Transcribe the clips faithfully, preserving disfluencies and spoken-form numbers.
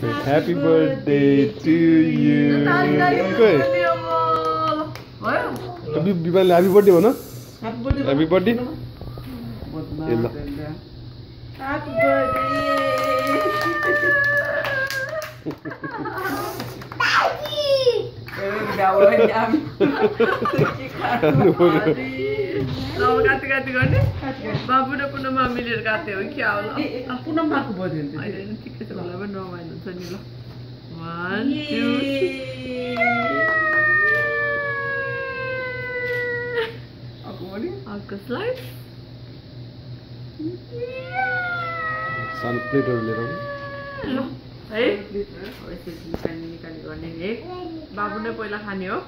Happy birthday to you. Good. Happy birthday. Happy birthday हो ना? Happy birthday. ये लो. Happy birthday. गाते गाते गर्ने बाबु र पुनममा मिलेर गाते हो क्या होला पुनममाको बर्थडे हुन्छ हैन ठिकै छ मलाई पनि रमाइलो हुन्छ नि ल one two अर्को पनि अर्को स्लाइड सन प्लेटहरु लिएर आउनु ल है यसरी निकाल्ने निकाल्ने गर्ने है बाबु नै पहिला खाने हो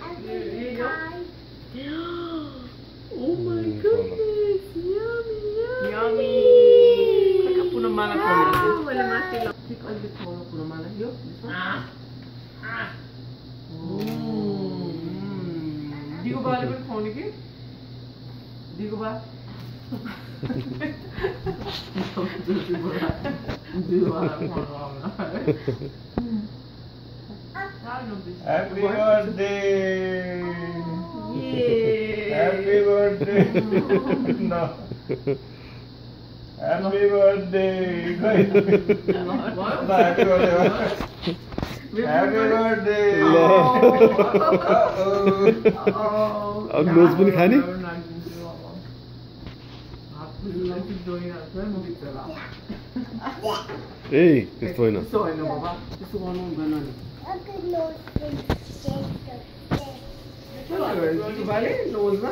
Oh my goodness, yummy, yummy. Yummy. Kaka Punamala ko na. Wala mati lang. Tik all the color Punamala. Yo. Di ko ba alam ang phone ki? Di ko ba? Di ko ba? Happy birthday! Yeah. Happy birthday! No. Happy birthday! Happy birthday! Happy birthday! अब नोज पनि खाने ए त्यस्तो होइन त्यस्तो होइन बाबा त्यस्तो गर्नु हुँदैन नि Vale, nozma.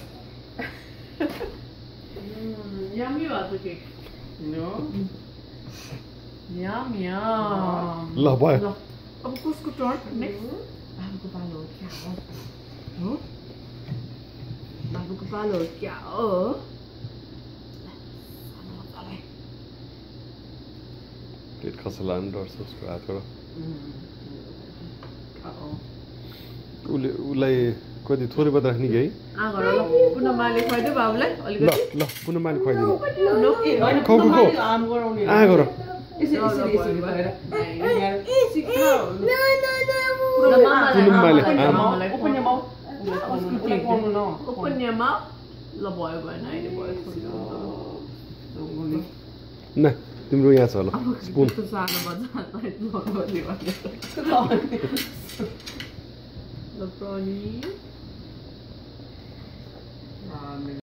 Yummy was the cake. No. Yum yum. ल भयो अब कसको टर्न नेक्स्ट बाबुको पालो हो क्या हो हो बाबुको पालो हो क्या हो पेट खसला नि डर छ उसको हातबाट उसले उसलाई कति थोरै मात्र राख्ने कि है पुनममाले खुवाइदियो बाबुलाई ल अलिकति ल पुनममाले खुवाइदिनु होइन खौ खौ खौ आम गराउने आ गर यसरी यसरी यसरी भएर पुनममाले आम उपन्यामा उसले पाउनु न उपन्यामा ल भयो भएन अहिले भयो न तिम्रो यहाँ छ ल स्पुन सानो बच्चा ल प्रणी